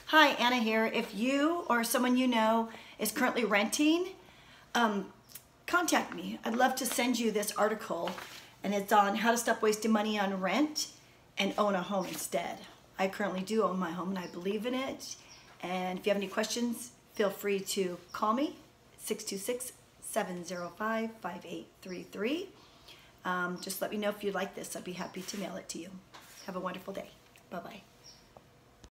Hi, Anna here. If you or someone you know is currently renting, contact me. I'd love to send you this article, and it's on how to stop wasting money on rent and own a home instead. I currently do own my home and I believe in it. And if you have any questions, feel free to call me, 626-705-5833. Just let me know if you'd like this. I'd be happy to mail it to you. Have a wonderful day. Bye-bye.